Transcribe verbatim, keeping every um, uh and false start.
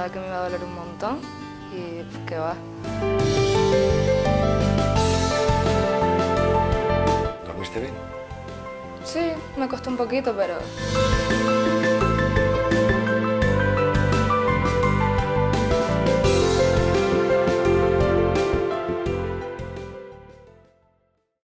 pensaba que me iba a doler un montón y qué va. ¿Dormiste bien? Sí, me costó un poquito, pero